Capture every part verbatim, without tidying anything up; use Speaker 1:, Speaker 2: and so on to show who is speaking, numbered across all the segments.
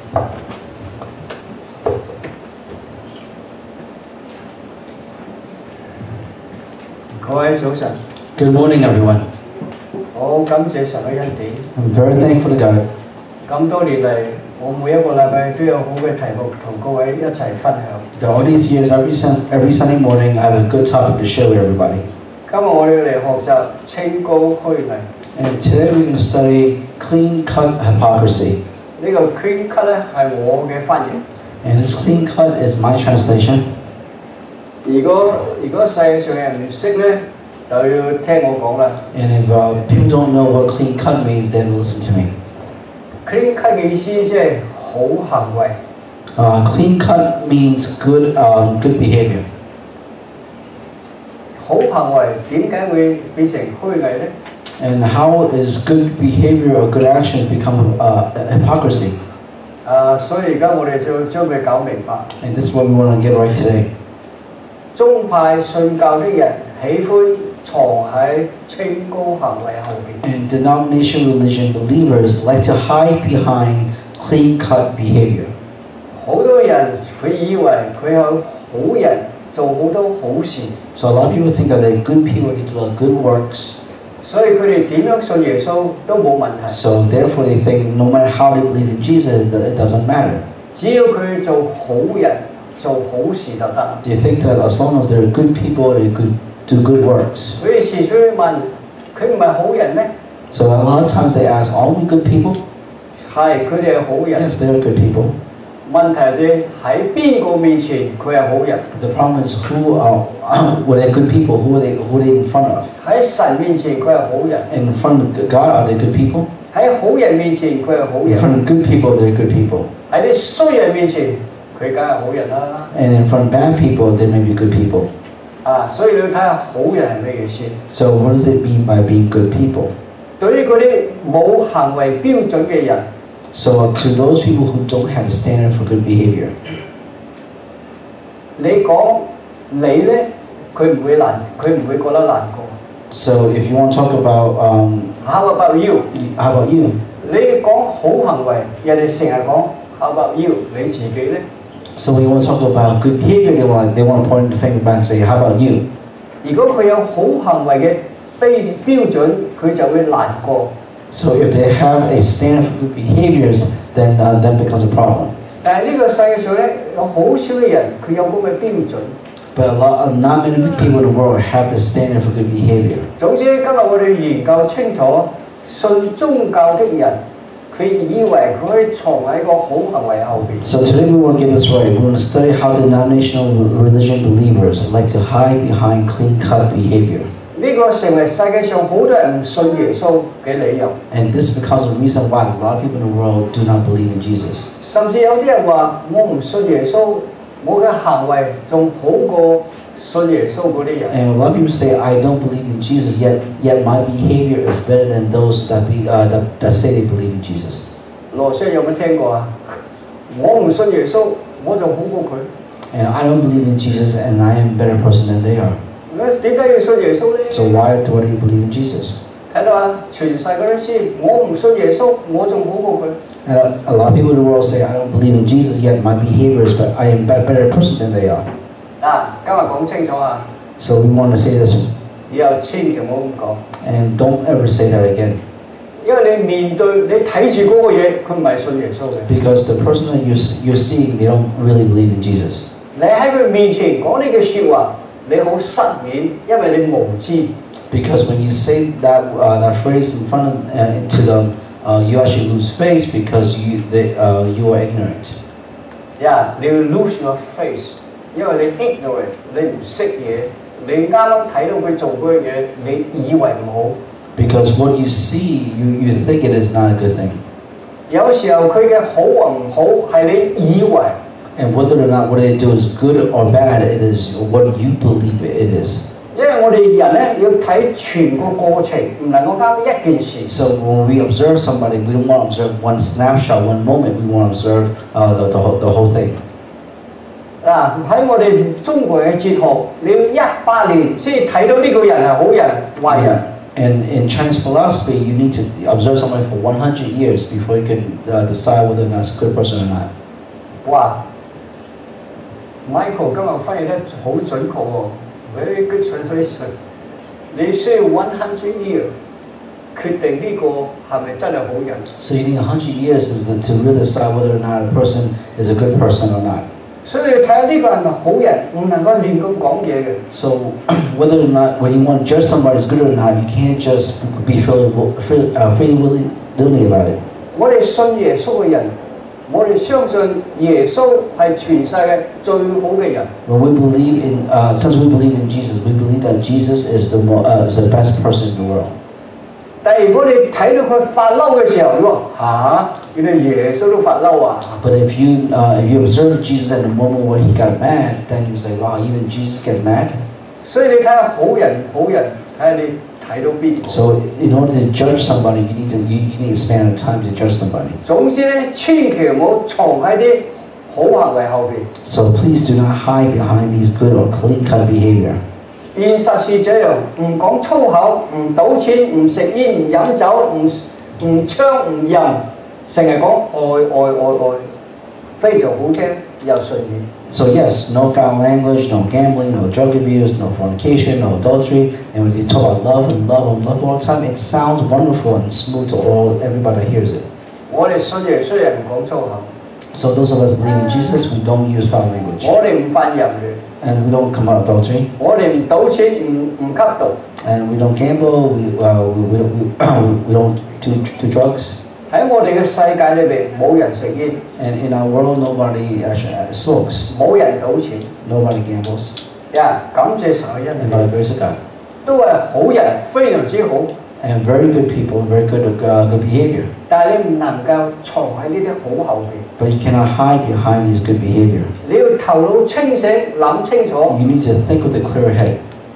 Speaker 1: 各位早晨。
Speaker 2: Good morning, everyone.
Speaker 1: 好感謝神嘅恩典。
Speaker 2: I'm very thankful to God.
Speaker 1: 咁多年嚟，我每一個禮拜都有好嘅題目同各位一齊分享。
Speaker 2: All these years, every every Sunday morning, I have a good topic to share with everybody.
Speaker 1: 今日我哋嚟學習清高虛偽。
Speaker 2: And today we're going to study clean cut hypocrisy.
Speaker 1: 呢個 clean cut 咧係我嘅翻譯。
Speaker 2: And this clean cut is my translation.
Speaker 1: 如果如果世界上嘅人唔識咧，就要聽我講啦。
Speaker 2: And if uh, people don't know what clean cut means, then listen to me.
Speaker 1: Clean cut 嘅意思即係好行為。
Speaker 2: Uh, clean cut means good, um, good behavior.
Speaker 1: 好行為點解會變成虛偽咧？
Speaker 2: And how is good behavior or good actions become uh, hypocrisy?
Speaker 1: 啊，所以而家我哋就將佢搞明白。
Speaker 2: And this is what we want to get right today.
Speaker 1: 宗派信教的人喜歡藏喺清高行為後邊。
Speaker 2: And denomination religion believers like to hide behind clean-cut behavior.
Speaker 1: 好多人佢以為佢係好人，做好多好事。
Speaker 2: So a lot of people think that they're good people, they do good works.
Speaker 1: 所以佢哋點樣信耶穌都冇問題。
Speaker 2: So therefore they think no matter how they believe in Jesus, it doesn't matter.
Speaker 1: 只要佢做好人，做好事就得。
Speaker 2: They think that as long as they're good people, they could do good works.
Speaker 1: 佢哋時常問：佢唔係好人咩？
Speaker 2: So a lot of times they ask, "Are we good people?"
Speaker 1: 係，佢哋係好人。
Speaker 2: Yes, they're good people.
Speaker 1: 問題係喺邊個面前佢係好人
Speaker 2: The problem is who are were they good people? Who are they? Who are they in front of?
Speaker 1: 喺神面前佢係好人
Speaker 2: In front of God, are they good people?
Speaker 1: 喺好人面前佢係好
Speaker 2: In
Speaker 1: 人
Speaker 2: front of good people, they're good people.
Speaker 1: 喺啲衰人面前佢梗係好人啦
Speaker 2: And in front of bad people, they may be good people.
Speaker 1: 啊！所以你要睇下好人係咩意思
Speaker 2: So what does it mean by being good people?
Speaker 1: 對於嗰啲冇行為標準嘅人
Speaker 2: So to those people who don't have a standard for good behavior,
Speaker 1: 你講你咧，佢唔會難，佢唔會覺得難過。
Speaker 2: so if you want to talk about um,
Speaker 1: How about you?
Speaker 2: how about you?
Speaker 1: 你講好行為，人哋成日講 How about you？ 你自己咧？
Speaker 2: So when you want to talk about good behavior, they want they want to point the finger back and say, how about you?
Speaker 1: 如果佢有好行為嘅標標準，佢就會難過。
Speaker 2: So if they have a standard for good behaviors, then uh, that becomes a problem.
Speaker 1: 但係呢個世界上咧，有好少嘅人佢有咁嘅標準。
Speaker 2: But a lot, not many people in the world have the standard for good behavior.
Speaker 1: 總之，今日我哋研究清楚，信宗教的人，佢以為佢可以藏喺個好行為後邊。
Speaker 2: So today we want to get this right. We want to study how denominational religion believers like to hide behind clean-cut behavior.
Speaker 1: 呢個成為世界上好多人唔信耶穌嘅理由。
Speaker 2: And this becomes a reason why a lot of people in the world do not believe in Jesus.
Speaker 1: 甚至有啲人話：我唔信耶穌，我嘅行為仲好過信耶穌嗰啲人。
Speaker 2: And a lot of people say, I don't believe in Jesus, yet yet my behavior is better than those that, be, uh, that, that say they believe in Jesus.
Speaker 1: 羅生有冇聽過啊？我唔信耶穌，我仲好過佢。
Speaker 2: And I don't believe in Jesus, and I am a better person than they are.
Speaker 1: 咁點解要信耶穌咧？
Speaker 2: So why do I believe in Jesus?
Speaker 1: 睇到啊，全世界都知，我唔信耶穌，我仲好過佢。
Speaker 2: And a, a lot of people in the world say, I don't believe in Jesus, yet my behavior is better. I am a better person than they are.
Speaker 1: 嗱，今日講清楚啊！
Speaker 2: So we want to say this,
Speaker 1: 以後千祈唔好咁講，
Speaker 2: and don't ever say that again.
Speaker 1: 因為你面對你睇住嗰個嘢，佢唔係信耶穌嘅。
Speaker 2: Because the person that you're, you're seeing, they don't really believe in Jesus.
Speaker 1: 你喺佢面前講呢句説話，你好失面，因為你無知。
Speaker 2: Because when you say that uh, that phrase in front of uh, to them, uh, you actually lose face because you they, uh, you are ignorant.
Speaker 1: Yeah, 你要 lose your face， 因為你 ignorant， 你唔識嘢，你啱啱睇到佢做嗰樣嘢，你以為唔好。
Speaker 2: Because what you see, you, you think it is not a good thing.
Speaker 1: 有時候佢嘅好或唔好係你以為。
Speaker 2: And whether or not what they do is good or bad, it is what you believe it is.
Speaker 1: 因為我哋人咧要睇全個過程，唔能夠啱一件事。
Speaker 2: So when we observe somebody, we don't want to observe one snapshot, one moment. We want to observe uh, the, the, whole, the whole thing.
Speaker 1: 嗱喺我哋中國嘅哲學，你要一百年先睇到呢個人係好人壞人。
Speaker 2: And in Chinese philosophy, you need to observe somebody for one hundred years before you can uh, decide whether or not it's a good person or not.
Speaker 1: 哇 ，Michael 今日翻譯得好準確喎 ，very good translation。你需要one hundred year 決定呢個係咪真係好人。
Speaker 2: So you need a hundred years to, to really decide whether or not a person is a good person or not.
Speaker 1: 所以你睇下呢個係咪好人，唔能夠亂咁講嘢嘅。
Speaker 2: So whether or not when you want to judge somebody is good or not, you can't just be free, free, uh, free willy about it.
Speaker 1: 我哋信耶穌嘅人，我哋相信耶穌係全世界最好嘅人。
Speaker 2: When we believe in, uh, since we believe in Jesus, we believe that Jesus is the more, uh, is the best person in the world.
Speaker 1: 但係如果你睇到佢發嬲嘅時候，你話嚇，原來耶穌都發嬲啊！
Speaker 2: But if you uh, if you observe Jesus at the moment where he got mad, then you say, wow, even Jesus gets mad.
Speaker 1: 所以你睇下好人好人，睇下你睇到邊個。
Speaker 2: So in order to judge somebody, you need to you, you need to spend time to judge somebody.
Speaker 1: 總之咧，千祈唔好藏喺啲好行為後邊。
Speaker 2: So please do not hide behind these good or clean-cut behavior.
Speaker 1: 現實是這樣，唔講粗口，唔賭錢，唔食煙，唔飲酒，唔唔槍唔淫，成日講愛愛愛愛，非常好聽又順耳。
Speaker 2: So yes, no foul language, no gambling, no drug abuse, no fornication, no adultery. And when you talk about love and love and love all the time, it sounds wonderful and smooth to all everybody that hears it.
Speaker 1: 我哋信耶穌人唔講粗口。
Speaker 2: So those of us believe in Jesus, we don't use foul language.
Speaker 1: 我哋唔犯淫亂。
Speaker 2: And we don't commit adultery.
Speaker 1: 我哋唔賭錢，唔唔吸毒。
Speaker 2: And we don't gamble. We uh, we, we, we, we don't do, do drugs.
Speaker 1: 喺我哋嘅世界裏邊，冇人食煙。
Speaker 2: And in our world, nobody actually smokes.
Speaker 1: 冇人賭錢。
Speaker 2: Nobody gambles.
Speaker 1: 呀，感謝神嘅恩
Speaker 2: And by
Speaker 1: 典。
Speaker 2: the grace of God.
Speaker 1: 都係好人，非常之好。
Speaker 2: And very good people, very good uh, good behavior.
Speaker 1: 但係你唔能夠藏喺呢啲好後邊。
Speaker 2: But you cannot hide behind these good behavior.
Speaker 1: 你要頭腦清醒，諗清楚。
Speaker 2: You need to think with a clear head.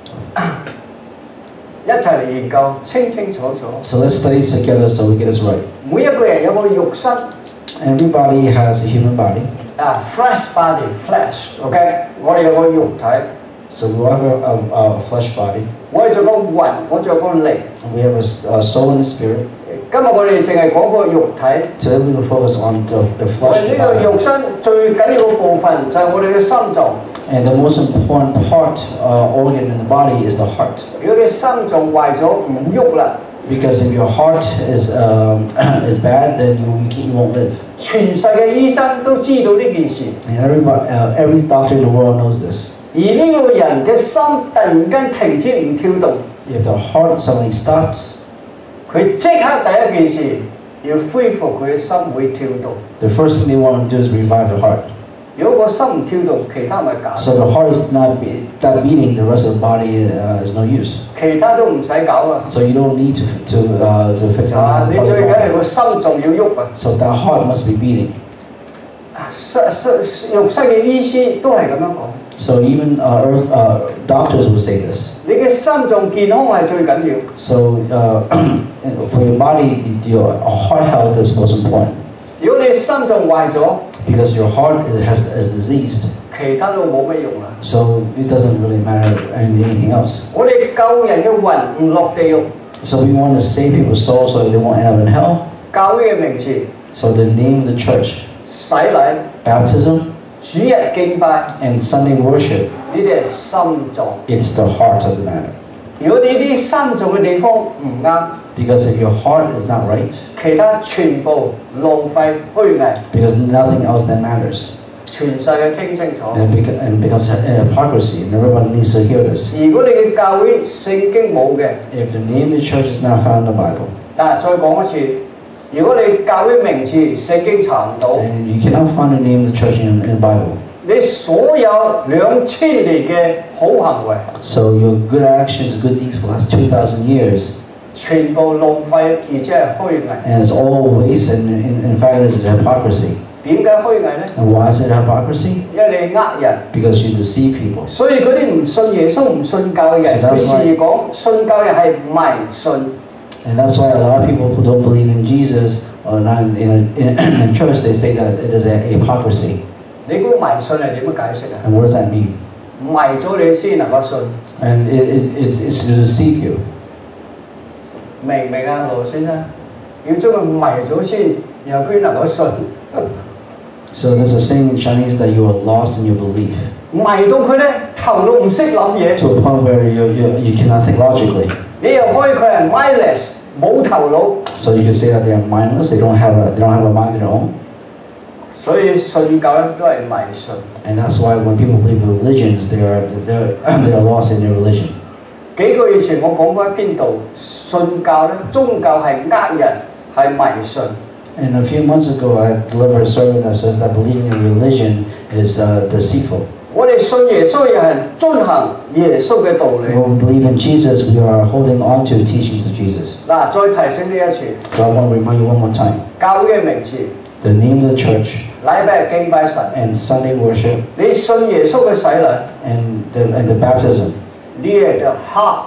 Speaker 1: 一齊嚟研究，清清楚楚。
Speaker 2: So let's study together so we get this right.
Speaker 1: 每一個人有個肉身。
Speaker 2: Everybody has a human body.
Speaker 1: 啊 ，flesh body，flesh，OK， 我哋有個肉體。
Speaker 2: So we have a, a, a flesh body.
Speaker 1: 我哋仲有個魂，我仲有個靈。
Speaker 2: We have a, a soul and a spirit.
Speaker 1: 今日我哋淨係講個肉體。
Speaker 2: Today we will focus on the, the
Speaker 1: 我
Speaker 2: flesh
Speaker 1: 哋呢個
Speaker 2: body.
Speaker 1: 肉身最緊要嘅部分就係我哋嘅心臟。
Speaker 2: And the most important part, uh, organ in the body is the heart.
Speaker 1: 如果你心臟壞咗唔喐啦，
Speaker 2: Because if your heart is um, is bad, then you, you, can't, you won't live.
Speaker 1: 全世界醫生都知道呢件事。
Speaker 2: And everybody, uh, every doctor in the world knows this.
Speaker 1: 而呢個人嘅心突然間停止唔跳動，
Speaker 2: If the heart suddenly stops,
Speaker 1: 佢即刻第一件事要恢復佢嘅心會跳動。
Speaker 2: the first thing they want to do is revive the heart.
Speaker 1: 如果個心唔跳動，其他咪假。
Speaker 2: So the heart is not, be, not beating, the rest of the body uh, is no use.
Speaker 1: 其他都唔使搞啊！
Speaker 2: So you don't need to to uh, to fix
Speaker 1: 啊，
Speaker 2: anything.
Speaker 1: 你最緊係個心仲要喐啊！
Speaker 2: So that heart must be beating.
Speaker 1: 身身肉身嘅醫師都係咁樣講。
Speaker 2: So even uh, earth, uh, doctors will say this.
Speaker 1: 你嘅心臟健康係最緊要。
Speaker 2: So uh, for your body, your heart health is most important.
Speaker 1: 如果你心臟壞咗，
Speaker 2: Because your heart is, has, is diseased.
Speaker 1: 其他都冇乜用啦。
Speaker 2: So it doesn't really matter anything else.
Speaker 1: 我哋救人嘅魂唔落地獄。
Speaker 2: So we want to save people's souls so they won't end up in hell.
Speaker 1: 教會嘅名字，
Speaker 2: So the name of the church,
Speaker 1: 洗禮、
Speaker 2: baptism,
Speaker 1: 主日敬拜，
Speaker 2: and Sunday worship,
Speaker 1: 呢啲係心臟。
Speaker 2: it's the heart of the matter.
Speaker 1: 如果你啲心臟嘅地方唔啱，
Speaker 2: Because if your heart is not right,
Speaker 1: 其他全部浪費虛偽。
Speaker 2: because nothing else that matters.
Speaker 1: 全世界聽清楚。
Speaker 2: And it beca- and becomes hypocrisy, and everybody needs to hear this.
Speaker 1: 如果你嘅教會聖經冇嘅，
Speaker 2: If the name of the church is not found in the Bible,
Speaker 1: 但係再講一次，如果你教會名字聖經查唔到，
Speaker 2: and you cannot find the name of the church in, in the Bible,
Speaker 1: 你所有兩千年嘅好行為，
Speaker 2: so your good actions, good deeds for the last two thousand years,
Speaker 1: 全部浪費，而且係虛偽。
Speaker 2: and it's all waste, and in, in fact, it's hypocrisy.
Speaker 1: 點解虛偽呢？
Speaker 2: And why is it hypocrisy?
Speaker 1: 因為你呃人。
Speaker 2: Because you deceive people.
Speaker 1: 所以嗰啲唔信耶穌、唔信教嘅人，
Speaker 2: So
Speaker 1: 佢
Speaker 2: that's
Speaker 1: 時
Speaker 2: why-
Speaker 1: 講信教嘅係迷信。
Speaker 2: And that's why a lot of people who don't believe in Jesus or not in, in, in, in church, they say that it is a hypocrisy.
Speaker 1: 你估迷信係點樣解釋啊？
Speaker 2: And what does that mean?
Speaker 1: 迷咗你先能夠信。
Speaker 2: And it, it, it's, it's to deceive you.
Speaker 1: 明唔明啊，羅先生？要將佢迷咗先，然後佢能夠信。
Speaker 2: So there's a saying in Chinese that you are lost in your belief.
Speaker 1: 迷到佢咧頭腦唔識諗嘢。
Speaker 2: To a point where you, you, you cannot think logically.
Speaker 1: 你又可以佢係 mindless 冇頭腦。
Speaker 2: So you can say that they are mindless. They don't have a they don't have a mind of their own.
Speaker 1: 所以信教咧都係迷信。
Speaker 2: And that's why when people believe in religions, they are they are they are lost in their religion.
Speaker 1: 幾個月前我講過一篇道，信教咧宗教係呃人，係迷信。
Speaker 2: And a few months ago, I delivered a sermon that says that believing in religion is uh, deceitful.
Speaker 1: 我哋信耶穌嘅人遵行耶穌嘅道理。
Speaker 2: When we believe in Jesus, we are holding on to the teachings of Jesus.
Speaker 1: 嗱，再提醒呢一次。
Speaker 2: So I want to remind you one more time.
Speaker 1: 教會嘅名字。
Speaker 2: The name of the church.
Speaker 1: 禮拜日敬拜神。
Speaker 2: And Sunday worship.
Speaker 1: 你信耶穌嘅洗禮。
Speaker 2: And the and the baptism.
Speaker 1: 呢係 the heart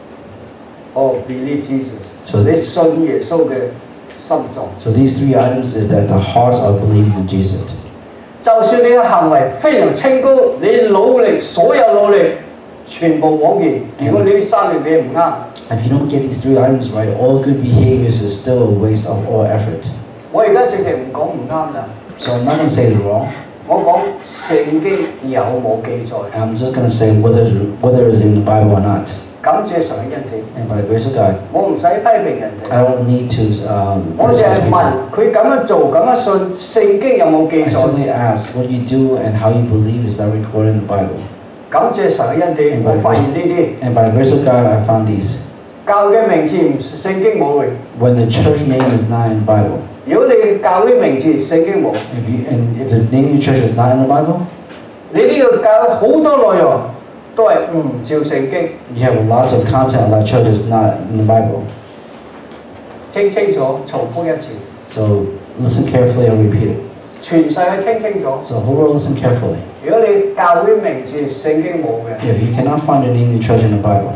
Speaker 1: of believe Jesus.
Speaker 2: So
Speaker 1: 你信耶穌嘅心臟。
Speaker 2: So these three items is that the heart of believing in Jesus.
Speaker 1: 就算你嘅行為非常清高，你努力所有努力全部枉然。如果你呢三樣嘢唔啱。
Speaker 2: If you don't get these three items right, all good behaviors is still a waste of all effort.
Speaker 1: 我而家直情唔講唔啱啦。
Speaker 2: So I'm not going to say it's wrong.
Speaker 1: 我講聖經有冇記載。
Speaker 2: I'm just going to say whether whether it's in the Bible or not.
Speaker 1: 感謝神嘅恩典。
Speaker 2: And by the grace of God.
Speaker 1: 我唔使批評人哋。
Speaker 2: I don't need to. Um,
Speaker 1: 我淨係問佢咁樣做、咁樣信，聖經有冇記載
Speaker 2: I simply ask what you do and how you believe is that recorded in the Bible.
Speaker 1: 感謝神嘅恩典，我發現呢啲。
Speaker 2: And by the grace of God, I found these.
Speaker 1: 教嘅名字聖經冇嘅。
Speaker 2: When the church name is not in the Bible.
Speaker 1: 如果你教會名字聖經冇。
Speaker 2: If you and if the name of your church is not in the Bible.
Speaker 1: 你呢個教好多內容都係唔照聖經。
Speaker 2: You have lots of content that church is not in the Bible.
Speaker 1: 聽清楚，重複一次。
Speaker 2: So listen carefully and repeat it.
Speaker 1: 全世界聽清楚。
Speaker 2: So whole world listen carefully.
Speaker 1: 如果你教會名字聖經冇嘅。
Speaker 2: If you cannot find the name of your church in the Bible.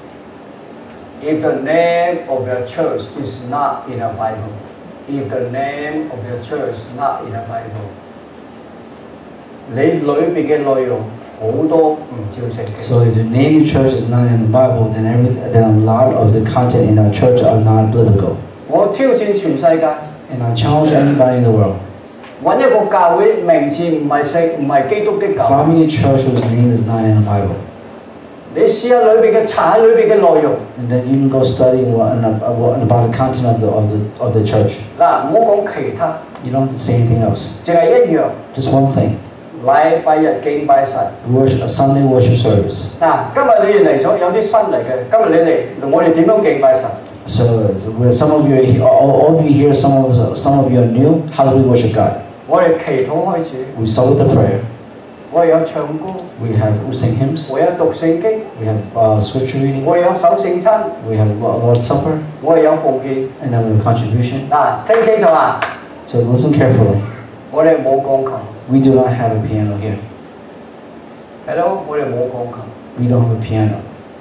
Speaker 1: If the name of your church is not in the Bible, if the name of your church is not in the Bible, 你裏邊嘅內容好多唔照聖經。
Speaker 2: So if the name of your church is not in the Bible, then every then a lot of the content in our church are not biblical.
Speaker 1: 我挑戰全世界。
Speaker 2: And I challenge anybody in the world.
Speaker 1: 揾一個教會名字唔係聖唔係基督的教會。
Speaker 2: Find me a church whose name is not in the Bible.
Speaker 1: 你試下裏邊嘅查下裏邊嘅內容。
Speaker 2: And then you can go study what, about the content of the of the of the church.
Speaker 1: 嗱，唔好講其他。
Speaker 2: You don't say anything else.
Speaker 1: 淨係一樣。
Speaker 2: Just one thing.
Speaker 1: 禮拜日敬拜神。
Speaker 2: Worship a Sunday worship service.
Speaker 1: 嗱，今日你哋嚟咗有啲新嚟嘅，今日你嚟，我哋點樣敬拜神？
Speaker 2: So with some of you, all, all of you here, some of some of you are new. How do we worship God?
Speaker 1: 我哋祈禱開始。
Speaker 2: We start with the prayer.
Speaker 1: 我哋有唱歌。
Speaker 2: We have we sing hymns.
Speaker 1: 我有讀聖經。
Speaker 2: We have uh, scripture reading.
Speaker 1: 我哋有守聖餐。
Speaker 2: We have Lord's Supper.
Speaker 1: 我哋有奉獻。
Speaker 2: And then we have contribution.
Speaker 1: 嗱，聽清楚啊！
Speaker 2: So listen carefully.
Speaker 1: 我哋冇鋼琴。
Speaker 2: We do not have a piano here.
Speaker 1: 睇到我哋冇鋼琴。
Speaker 2: We don't have a piano.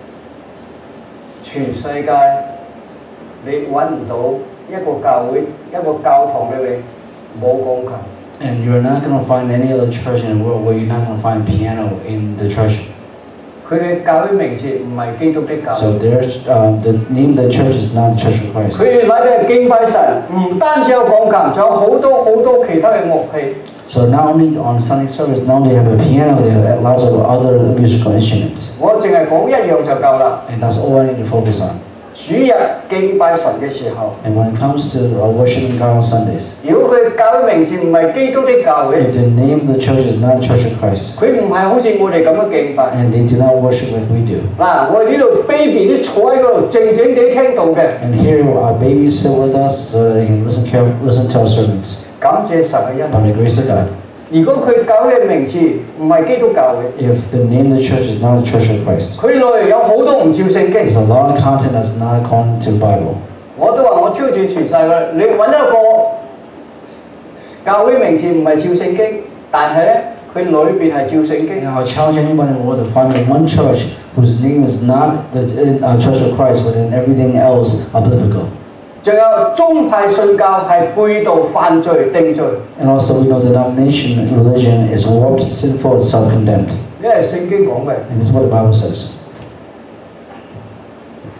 Speaker 1: 全世界你揾唔到一個教會、一個教堂裏邊冇鋼琴。
Speaker 2: And you're not going to find any other church in the world where you're not going to find piano in the church.
Speaker 1: 佢嘅教會名字唔係基督的教會。
Speaker 2: So there's um, the name of the church is not the Church of Christ.
Speaker 1: 佢哋禮拜日敬拜神，唔單止有鋼琴，仲有好多好多其他嘅樂器。
Speaker 2: So not only on Sunday service, not only have a piano, they have lots of other musical instruments.
Speaker 1: 我淨係講一樣就夠啦。
Speaker 2: And that's all I need to focus on.
Speaker 1: 主日敬拜神嘅時候，
Speaker 2: And when it comes to uh, worshiping God on Sundays,
Speaker 1: 如果佢教會名字唔係基督的教會，
Speaker 2: if the name of the church is not Church of Christ,
Speaker 1: 佢唔係好似我哋咁樣敬拜。
Speaker 2: and they do not worship like we do.
Speaker 1: 嗱，我哋呢度 baby 都坐喺嗰度靜靜地聽到嘅。
Speaker 2: And here our babies sit with us so they can listen care, listen to our sermons.
Speaker 1: 感謝神嘅恩
Speaker 2: By
Speaker 1: 典。
Speaker 2: the grace of God.
Speaker 1: 如果佢教會嘅名字唔係基督教會，
Speaker 2: If the name of the church is not the Church of Christ,
Speaker 1: 佢內容有好多唔照聖經。
Speaker 2: there's a lot of content that's not according to the Bible.
Speaker 1: 我都話我挑戰全世界，你揾一個教會名字唔係照聖經，但係咧佢裏邊係照聖經。
Speaker 2: And I'll challenge anyone in the world to find one church whose name is not the uh, Church of Christ, but then everything else are biblical.
Speaker 1: 仲有宗派信教係背道犯罪定罪。
Speaker 2: And also we know denomination religion is warped, sinful, and self-condemned.
Speaker 1: 呢係聖經講嘅。
Speaker 2: And this is what the Bible says.
Speaker 1: 第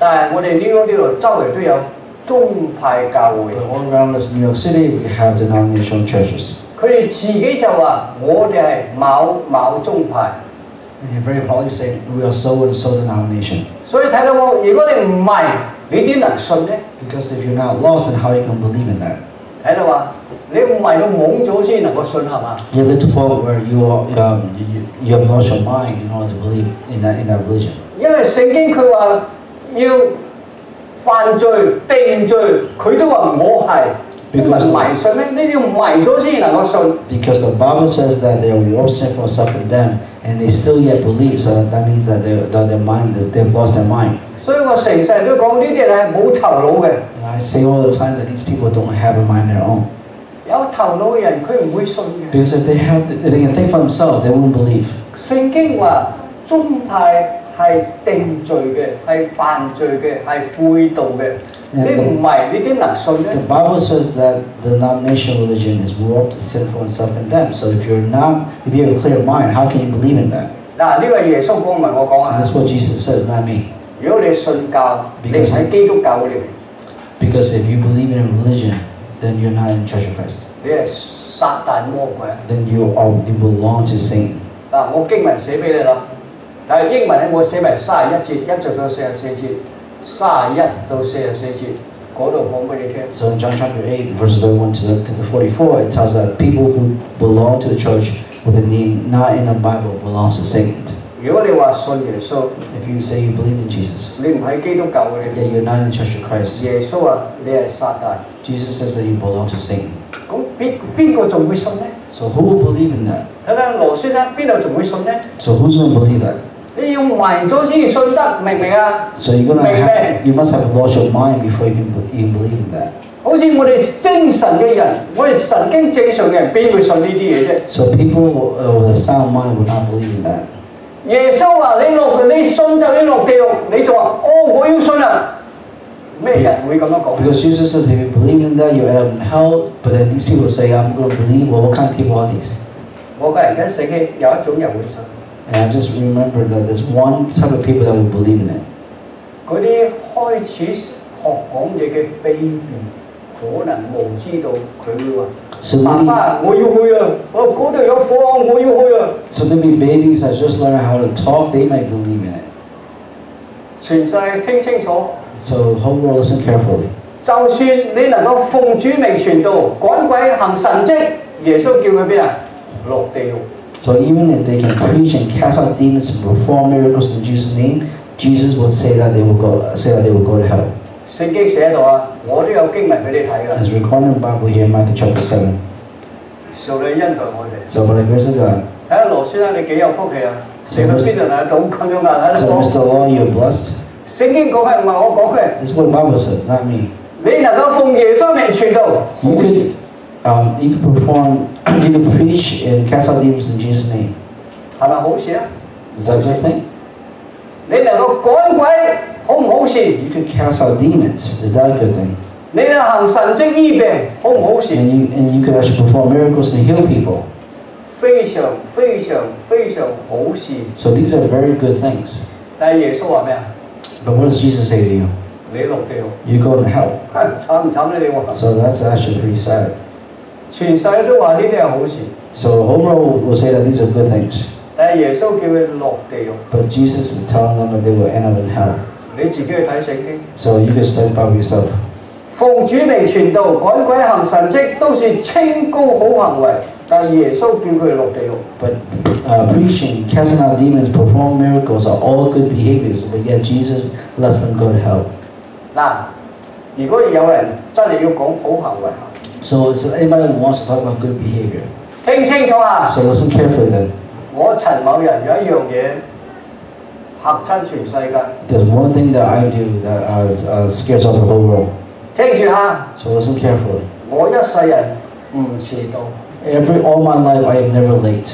Speaker 1: 但係我哋 New York 呢度周圍都有宗派教會。
Speaker 2: But all around us in New York City, we have denominational churches.
Speaker 1: 佢哋自己就話：我哋係某某宗派。
Speaker 2: And they very proudly say, we are so and so denomination.
Speaker 1: 所以睇到我，如果你唔係，你點能信呢？
Speaker 2: Because if you're not lost, then how you can believe in that?
Speaker 1: 睇到話，你唔係到懵咗先能夠信係嘛？
Speaker 2: You get to a point where you are, um, you, you have lost your mind in order to believe in that in that religion.
Speaker 1: 因為聖經佢話要犯罪定罪，佢都話我係。因為迷信咧，你要迷咗先能夠信。
Speaker 2: Because the Bible says that they are all sinful and self-condemned, and they still yet believe. So that means that they that their mind they've lost their mind.
Speaker 1: 所以我成世都講呢啲係冇頭腦嘅。
Speaker 2: And I say all the time that these people don't have a mind of their own.
Speaker 1: 有頭腦嘅人佢唔會信嘅。
Speaker 2: Because if they have, if they can think for themselves, they won't believe.
Speaker 1: 聖經話宗派係定罪嘅，係犯罪嘅，係背道嘅。你唔係，你點能信咧
Speaker 2: The Bible says that the denominational religion is warped, sinful, and self-condemned. So if you're not, if you have a clear mind, how can you believe in that?
Speaker 1: 嗱，呢個係耶穌講，唔係我講啊。
Speaker 2: And that's what Jesus says, not me.
Speaker 1: 如果你信教，你唔喺基督教嗰裏邊。
Speaker 2: Because if you believe in a religion, then you're not in the Church of Christ.
Speaker 1: 你係撒旦魔鬼。
Speaker 2: Then you are you belong to Satan.
Speaker 1: 嗱，我經文寫俾你啦，但係英文咧我寫埋三十一節，一直到四十四節。三十一到四十四節嗰度講俾你聽。
Speaker 2: So in John chapter eight, verses thirty-one to the forty-four, it tells that people who belong to the church with a name not in the Bible belongs to Satan.
Speaker 1: 如果你話信耶穌
Speaker 2: If you say you believe in Jesus,
Speaker 1: 你唔喺基督教嗰裏
Speaker 2: yet you're not in the Church of Christ,
Speaker 1: 耶穌話你係撒旦。
Speaker 2: Jesus says that you belong to Satan.
Speaker 1: 咁邊邊個仲會信呢？
Speaker 2: So who will believe in that?
Speaker 1: 睇睇羅先生邊度仲會信呢？
Speaker 2: So who's going to believe that?
Speaker 1: 你要迷咗先信得，明唔明啊？
Speaker 2: So you're gonna have, you must have lost your mind before you can even believe in that.
Speaker 1: 好似我哋精神嘅人，我哋神經正常嘅人，邊會信呢啲嘢啫？
Speaker 2: So people uh, with a sound mind would not believe in that.
Speaker 1: 耶穌話：你落你信就你落地獄，你就話：哦，我要信啊！咩人會咁樣講
Speaker 2: Because Jesus says if you believe in that, you end up in hell. But then these people say, I'm going to believe. Well, what kind of people are these?
Speaker 1: 我個人一醒起有一種人會信。
Speaker 2: And I just remember that there's one type of people that will believe in it.
Speaker 1: 嗰啲開始學講嘢嘅 baby， 可能無知道佢會話：
Speaker 2: So
Speaker 1: 爸
Speaker 2: maybe,
Speaker 1: 爸，我要去啊！我嗰度有火，我要去啊！
Speaker 2: so maybe babies that just learn how to talk, they might believe in it.
Speaker 1: 全世聽清楚。
Speaker 2: So whole world listen carefully.
Speaker 1: 就算你能夠奉主名傳道、趕鬼行神蹟，耶穌叫佢邊啊？落地獄。
Speaker 2: So even if they can preach and cast out demons and perform miracles in Jesus' name, Jesus would say that they will go, say that they will go to hell.
Speaker 1: 聖經寫喺度啊，我都有經文俾你睇㗎。
Speaker 2: As recorded in the Bible here in Matthew chapter seven.
Speaker 1: 上帝恩待我哋。
Speaker 2: So by the grace of God.
Speaker 1: 睇下羅先生你幾有福氣啊！你去邊度睇到咁樣㗎？喺
Speaker 2: So
Speaker 1: 度講。
Speaker 2: Mister Law, you're blessed.
Speaker 1: 聖經講係唔係我講嘅？
Speaker 2: This is what the Bible says, not me.
Speaker 1: 你能夠奉耶穌名傳道。
Speaker 2: You could, um, you could perform, you could preach and cast out demons in Jesus' name.
Speaker 1: 係咪好事啊？
Speaker 2: Is that a good thing?
Speaker 1: 你能夠趕鬼，好唔好事？
Speaker 2: You could cast out demons. Is that a good thing?
Speaker 1: 你能行神蹟醫病，好唔好事？
Speaker 2: And you and you could actually perform miracles and heal people.
Speaker 1: 非常非常非常好事。
Speaker 2: So these are very good things.
Speaker 1: 但係耶穌話咩啊？
Speaker 2: But what does Jesus say to you?
Speaker 1: 你落地獄。
Speaker 2: You go to hell.
Speaker 1: 慘唔慘咧？你話？
Speaker 2: So that's actually pretty sad.
Speaker 1: 全世都話呢啲係好事。
Speaker 2: So the whole world will say that these are good things.
Speaker 1: 但係耶穌叫佢落地獄。
Speaker 2: But Jesus is telling them that they will end up in hell.
Speaker 1: 你自己去睇聖經。
Speaker 2: So you can study by yourself.
Speaker 1: 奉主名傳道、趕鬼行神蹟，都是清高好行為。但係耶穌叫佢哋落地獄。
Speaker 2: But uh, preaching, casting out demons, performing miracles are all good behaviors. But yet Jesus lets them go to hell.
Speaker 1: 嗱，如果有人真係要講好行為，
Speaker 2: So is there anybody who wants to talk about good behavior?
Speaker 1: 聽清楚啊！
Speaker 2: So listen carefully then.
Speaker 1: 我陳某人有一樣嘢嚇親全世界。
Speaker 2: There's one thing that I do that uh, uh, scares off the whole world.
Speaker 1: 聽住下。
Speaker 2: So listen carefully.
Speaker 1: 我一世人唔遲到。
Speaker 2: Every all my life I am never late.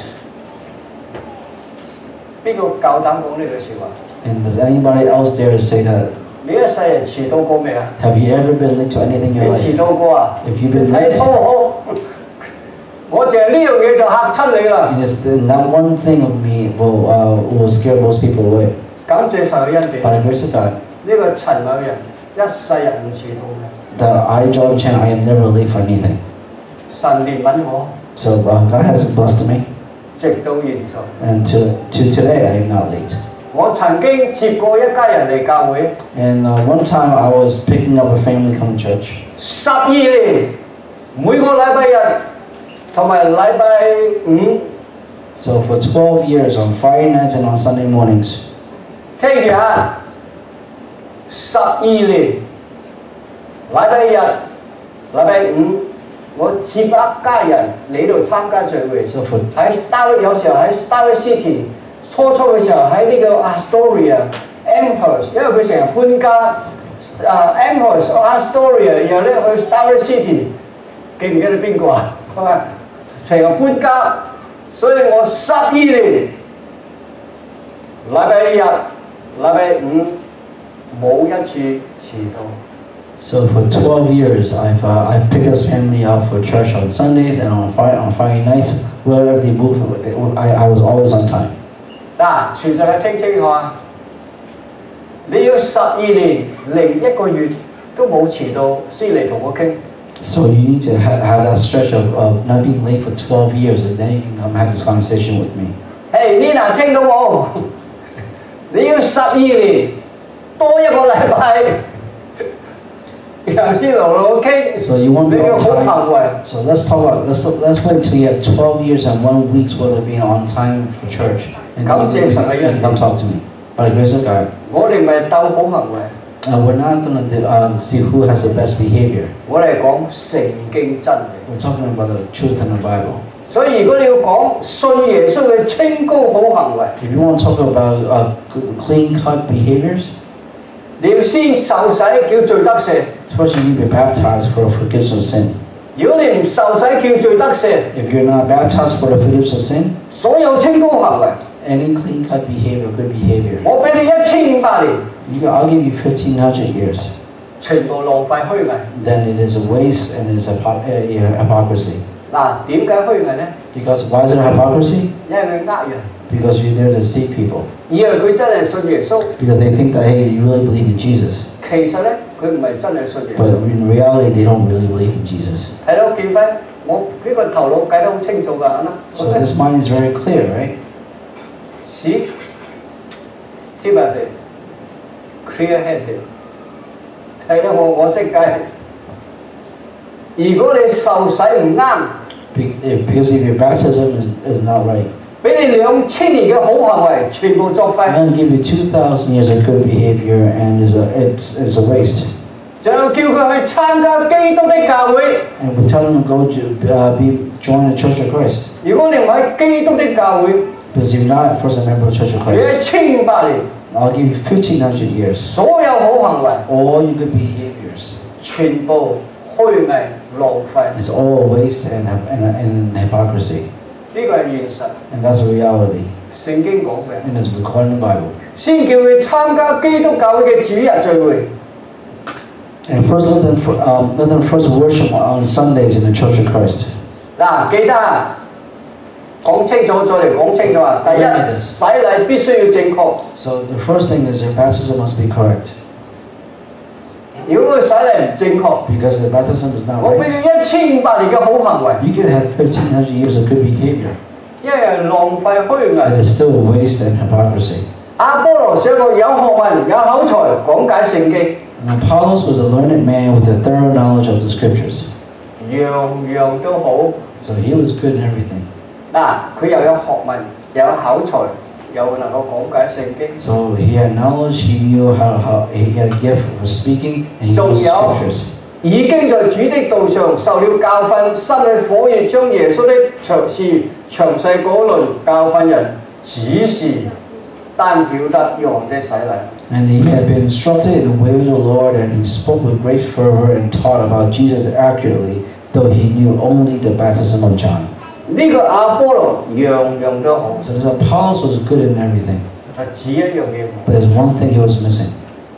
Speaker 1: 邊個夠膽講呢句説話？
Speaker 2: And does anybody else dare to say that?
Speaker 1: 你一世人遲到過未啊？
Speaker 2: Have you ever been late to anything in
Speaker 1: 你
Speaker 2: your
Speaker 1: 遲
Speaker 2: life?
Speaker 1: 到過啊？
Speaker 2: If you've been
Speaker 1: 睇
Speaker 2: late,
Speaker 1: 拖我，我淨係呢樣嘢就嚇親你啦。
Speaker 2: and it's, that one thing of me will uh, will scare most people away.
Speaker 1: 感謝神嘅恩典。
Speaker 2: By the grace of God,
Speaker 1: 呢個陳某人一世人唔遲到嘅。
Speaker 2: That I, John Chen, I am never late for anything.
Speaker 1: 神憐憫我，
Speaker 2: So uh, God has blessed me,
Speaker 1: 直到現在。
Speaker 2: and to, to today I am not late.
Speaker 1: 我曾經接過一家人嚟教會，
Speaker 2: And uh, one time I was picking up a family coming to church.
Speaker 1: 十二年，每個禮拜日同埋禮拜五，
Speaker 2: So for twelve years on Friday nights and on Sunday mornings.
Speaker 1: 聽住嚇，十二年，禮拜日、禮拜五，我接一家人嚟度參加聚會。
Speaker 2: So for
Speaker 1: 喺 Star 有時候喺 Star City， 初初嘅時候喺呢個 Astoria、Amherst， 因為佢成日搬家，啊 Amherst、Astoria， 然後咧去 Star City， 記唔記得邊個啊？係咪？成日搬家，所以我十二年，禮拜日、禮拜五冇一次遲到。
Speaker 2: So for twelve years, I've uh, I've picked this family up for church on Sundays and on Friday on Friday nights. Wherever they move, I, I was always on time.
Speaker 1: 嗱，全世界聽清楚啊！你要十二年零一個月都冇遲到，先嚟同我傾。
Speaker 2: So you need to ha have that stretch of, of not being late for twelve years, and then you can come have this conversation with me.
Speaker 1: 誒 ，Nina 聽到冇？你要十二年多一個禮拜。 然後先同我傾，
Speaker 2: So you want
Speaker 1: 你
Speaker 2: to be
Speaker 1: 要
Speaker 2: on
Speaker 1: 好
Speaker 2: time?
Speaker 1: 行為。
Speaker 2: So let's talk about let's let's wait until you have twelve years and one week's worth of being on time for church, and then you, you, you can come talk to me. By the grace of God,
Speaker 1: 我哋咪鬥好行為，
Speaker 2: uh, we're not going to uh, see who has the best behavior.
Speaker 1: 我哋講聖經真理。
Speaker 2: We're talking about the truth in the Bible.
Speaker 1: 所以如果你要講信耶穌嘅清高好行為，
Speaker 2: If you want to talk about uh, clean cut behaviors,
Speaker 1: 你要先受洗叫罪得赦。
Speaker 2: first you need to be baptized for forgiveness of sin.
Speaker 1: 如果你唔受洗叫罪得赦，
Speaker 2: If you're not baptized for the forgiveness of sin,
Speaker 1: 所有清高行為，
Speaker 2: any clean cut behavior, good behavior,
Speaker 1: 我俾你一千五百年，
Speaker 2: you, I'll give you fifteen hundred years.
Speaker 1: 全部浪費虛偽。
Speaker 2: Then it is a waste and it is a hypo- uh, hypocrisy.
Speaker 1: 嗱，點解虛偽呢？
Speaker 2: Because why is it hypocrisy?
Speaker 1: 因為佢呃人，
Speaker 2: Because you're there to deceive people.
Speaker 1: 以為佢真係信耶穌，
Speaker 2: Because they think that, hey, you really believe in Jesus.
Speaker 1: 其實咧佢唔係真係信耶
Speaker 2: But
Speaker 1: 穌。
Speaker 2: in reality, they don't really believe in Jesus.
Speaker 1: 睇到建輝，我呢個頭腦計得好清楚㗎，係嘛
Speaker 2: So this mind is very clear, right?
Speaker 1: See, Timothy, clear-headed。睇到我我識計。如果你受洗唔啱，
Speaker 2: Be- if- Because if your baptism is, is not right,
Speaker 1: 俾你兩千年嘅好行為全部作廢，
Speaker 2: I'm going to give you two thousand years of good behavior and it's a, it's, it's a waste.
Speaker 1: 仲要叫佢去參加基督的教會。
Speaker 2: And we tell them to go to uh, be, join the Church of Christ.
Speaker 1: 如果你唔喺基督的教會，
Speaker 2: Because if you're not first a member of the Church of
Speaker 1: 你一
Speaker 2: Christ,
Speaker 1: 千五百年，
Speaker 2: I'll give you fifteen hundred years.
Speaker 1: 所有好行為
Speaker 2: All your good behaviors.
Speaker 1: 全部虛偽浪費。
Speaker 2: It's all waste and, and, and hypocrisy.
Speaker 1: 呢個係現實，
Speaker 2: And that's the reality.
Speaker 1: 聖經講嘅。
Speaker 2: And it's recorded in the Bible.
Speaker 1: 先叫佢參加基督教會嘅主日聚會。
Speaker 2: And first let them, um, let them first worship on Sundays in the Church of Christ.
Speaker 1: 嗱，記得啊，講清楚再嚟講清楚啊！第一，洗禮必須要正確。
Speaker 2: So the first thing is your baptism must be correct.
Speaker 1: 如果佢洗禮唔正確，
Speaker 2: Because the baptism is not
Speaker 1: 我俾
Speaker 2: right.
Speaker 1: 佢一千五百年嘅好行為，
Speaker 2: You can have fifteen hundred years of good behavior.
Speaker 1: 因為浪費虛
Speaker 2: It
Speaker 1: 偽。
Speaker 2: is still waste and hypocrisy.
Speaker 1: 阿波羅是一個有學問、有口才講解聖經，
Speaker 2: And Apollos was a learned man with a thorough knowledge of the scriptures.
Speaker 1: 樣樣都好。
Speaker 2: So he was good in everything.
Speaker 1: 嗱，佢又有學問，又有口才，又能夠講解聖經。
Speaker 2: So he had knowledge, he knew how, how he had a gift for speaking, and he knows the
Speaker 1: 仲有
Speaker 2: scriptures.
Speaker 1: 已經在主的道上受了教訓，心裏火熱，將耶穌的詳事詳細講論，教訓人，只是單曉得約翰的洗禮。
Speaker 2: And he had been instructed in the way of the Lord, and he spoke with great fervor and taught about Jesus accurately, though he knew only the baptism of John.
Speaker 1: 呢個亞波羅樣樣都好，
Speaker 2: So this Apollos was good in everything,
Speaker 1: 但只一樣嘢冇。
Speaker 2: but there's one thing he was missing.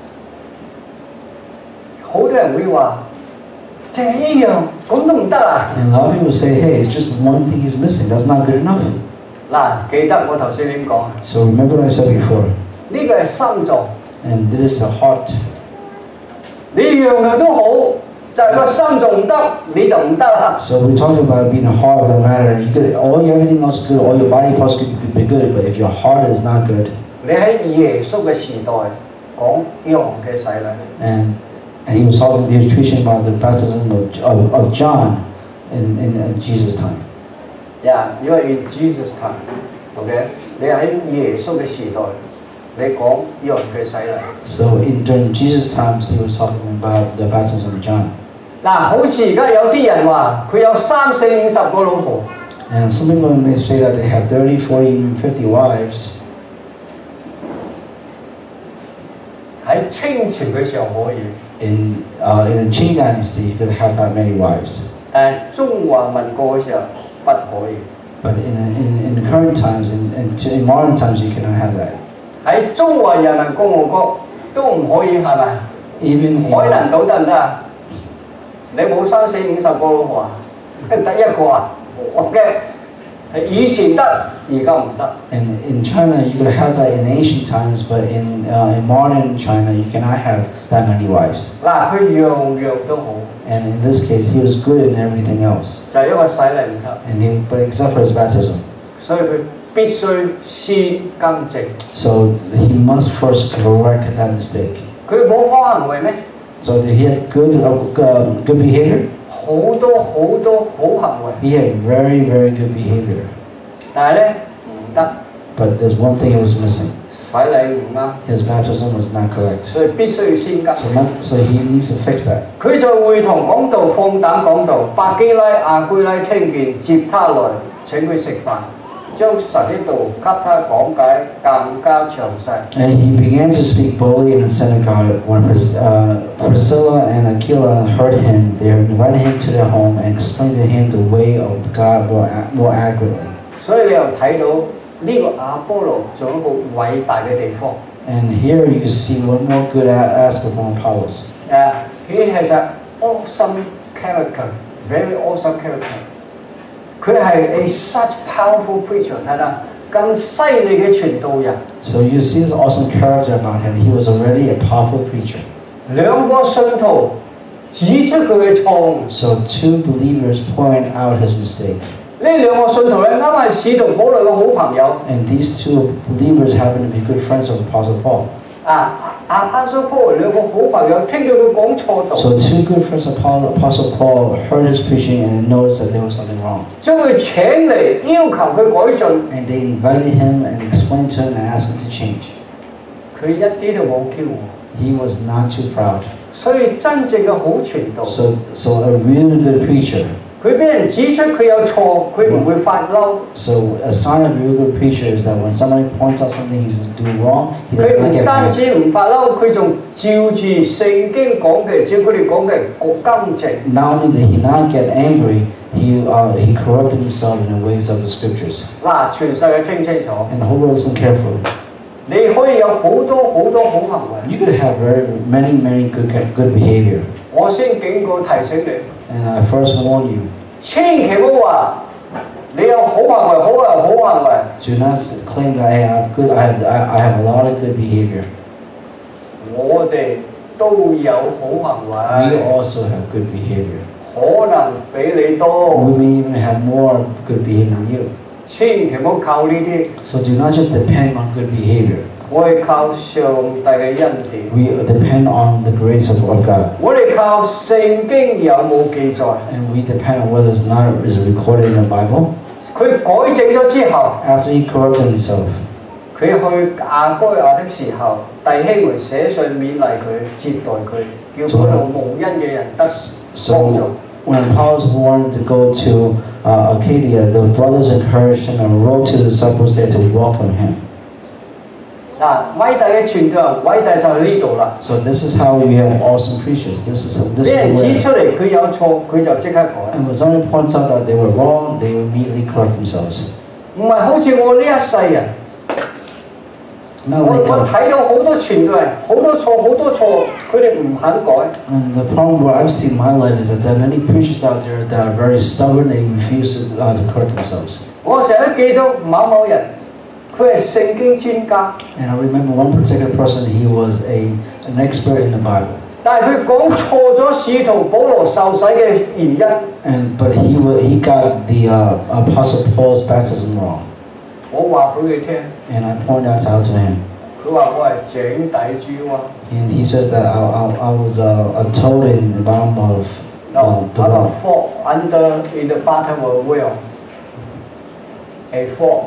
Speaker 1: 好多人會話，淨係呢樣咁都唔得啊！
Speaker 2: And a lot of people say, hey, it's just one thing he's missing. That's not good enough.
Speaker 1: 嗱，記得我頭先點講啊？
Speaker 2: So remember what I said before.
Speaker 1: 呢個係心臟，
Speaker 2: And this is the heart.
Speaker 1: 你樣樣都好，就係個心仲唔得，你就唔得啦。
Speaker 2: So we talked about being the heart of the matter. You could all everything else is good, all your body parts could be good, but if your heart is not good.
Speaker 1: 你喺耶穌嘅時代講約翰嘅洗禮。
Speaker 2: And and he was talking, he was preaching about the baptism of of, of John in in uh, Jesus' time.
Speaker 1: Yeah, you are in Jesus' time. Okay， 你喺耶穌嘅時代，你講約翰嘅洗禮。
Speaker 2: So in during Jesus' times, he was talking about the baptism of John.
Speaker 1: 嗱，好似而家有啲人話佢有三四五十個老婆。
Speaker 2: And some people may say that they have thirty, forty, even fifty wives.
Speaker 1: 喺清朝嘅時候可以。
Speaker 2: In uh, in the Qing dynasty, you could have that many wives.
Speaker 1: 但係中華民國嘅時候不可以。
Speaker 2: But in in in the current times, in in, in modern times, you cannot have that.
Speaker 1: 喺中華人民共和國都唔可以係咪？
Speaker 2: Even
Speaker 1: 海南島得唔得啊？你冇三四五十個老婆啊？得一個啊？我嘅係以前得，而家唔得。
Speaker 2: in in China, you could have that in ancient times, but in uh, in modern China, you cannot have that many wives.
Speaker 1: 嗱，佢樣樣都好。
Speaker 2: And in this case, he was good in everything else.
Speaker 1: 就係因為洗禮唔得。
Speaker 2: And he, but except for his baptism.
Speaker 1: 所以佢必須先更正。
Speaker 2: So he must first correct that mistake.
Speaker 1: 佢冇好行為咩？
Speaker 2: So did he have good uh, good behavior?
Speaker 1: 好多好多好行為。
Speaker 2: He had very very good behavior.
Speaker 1: 但係咧唔得。
Speaker 2: But there's one thing he was missing.
Speaker 1: 洗禮唔啱。
Speaker 2: His baptism was not correct.
Speaker 1: 所以必須要先更。
Speaker 2: So, so he needs to fix that.
Speaker 1: 佢在會堂講道，放膽講道。百基拉、亞居拉聽見，接他來請佢食飯，將神的道給他講解更加詳細。
Speaker 2: And he began to speak boldly in the synagogue. When Pris, uh, Priscilla and Aquila heard him, they invited him to their home and explained to him the way of God more, more accurately.
Speaker 1: 所以你又睇到呢個亞波羅仲有一個偉大嘅地方。
Speaker 2: And here you can see one more good aspect from Apollos.
Speaker 1: Uh, he has an awesome character, very awesome character. 佢係 a such powerful preacher，睇啦，咁犀利嘅傳道人。
Speaker 2: So you see this awesome character about him. He was already a powerful preacher.
Speaker 1: 兩個信徒指出佢嘅錯誤。
Speaker 2: So two believers point out his mistake.
Speaker 1: 呢兩個信徒咧，啱係使徒保羅嘅好朋友。
Speaker 2: And these two believers happen to be good friends of Apostle Paul.
Speaker 1: 啊，阿阿蘇波兩個好朋友聽到佢講錯道。
Speaker 2: So two good friends of Paul, Apostle Paul heard his preaching and noticed that there was something wrong.
Speaker 1: 將佢請嚟，要求佢改進。
Speaker 2: And they invited him and explained to him and asked him to change.
Speaker 1: 佢一啲都冇驕傲。
Speaker 2: He was not too proud.
Speaker 1: 所以真正嘅好傳道。
Speaker 2: So, so a really good preacher.
Speaker 1: 佢俾人指出佢有錯，佢唔會發嬲。
Speaker 2: So a sign of a real good preacher is that when somebody points out something he's doing wrong, he
Speaker 1: 佢
Speaker 2: does not
Speaker 1: 唔
Speaker 2: get
Speaker 1: 單
Speaker 2: mad.
Speaker 1: 止唔發嬲，佢仲照住聖經講嘅，照佢哋講嘅更正。
Speaker 2: Not only did he not get angry, he uh, he corrected himself in the ways of the scriptures.
Speaker 1: 嗱，全世界聽清楚。
Speaker 2: And the whole world listen carefully.
Speaker 1: 你可以有好多好多好行為。
Speaker 2: You could have very many many good good behavior.
Speaker 1: 我先警告提醒你，
Speaker 2: And I first warn you.
Speaker 1: 千祈唔好話你有好行為，好人好行為。
Speaker 2: Do not claim that I have good. I have I, I have a lot of good behavior.
Speaker 1: 我哋都有好行
Speaker 2: We
Speaker 1: 為，
Speaker 2: also have good behavior.
Speaker 1: 可能比你多。
Speaker 2: We may even have more good behavior than you.
Speaker 1: 千祈唔好靠呢啲，
Speaker 2: So do not just depend on good behavior.
Speaker 1: 我哋靠上帝嘅恩典。
Speaker 2: We depend on the grace of, of God.
Speaker 1: 我哋靠聖經有冇記載？
Speaker 2: And we depend on whether it's not is it recorded in the Bible.
Speaker 1: 佢改正咗之後，
Speaker 2: After he corrected himself,
Speaker 1: 佢去亞該亞的時候，弟兄們寫信勉勵佢，接待佢，叫嗰度蒙恩嘅人得幫助。
Speaker 2: so when Apollos wanted to go to uh, Arcadia, the brothers encouraged him and wrote to the disciples there to welcome him.
Speaker 1: 嗱，偉大嘅傳道人，偉大就喺呢度啦。
Speaker 2: So this is how we have awesome preachers. This is this
Speaker 1: 俾人
Speaker 2: is
Speaker 1: 指
Speaker 2: the way.
Speaker 1: 出嚟，佢有錯，佢就即刻改。
Speaker 2: And when somebody points out that they were wrong, they immediately correct themselves.
Speaker 1: 唔係好似我呢一世人，
Speaker 2: Not
Speaker 1: 我
Speaker 2: like
Speaker 1: 我
Speaker 2: uh,
Speaker 1: 睇到好多傳道人，好多錯，好多錯，佢哋唔肯改。
Speaker 2: and the problem what I've seen in my life is that there are many preachers out there that are very stubborn. They refuse to, uh, to correct themselves.
Speaker 1: 我成日都記到某某人， 佢係聖經專家。
Speaker 2: And I remember one particular person, he was a, an expert in the Bible.
Speaker 1: 但係佢講錯咗使徒保羅受洗嘅原因。
Speaker 2: And, but he, wa- he got the uh, Apostle Paul's baptism wrong.
Speaker 1: 我話俾佢聽，
Speaker 2: And I pointed that out to him.
Speaker 1: 佢話我係井底豬蛙。
Speaker 2: And he says that I, I, I was a, a toad in the bottom of uh,
Speaker 1: No,
Speaker 2: the
Speaker 1: I'm a
Speaker 2: well.
Speaker 1: fork under in the bottom of a well. A fork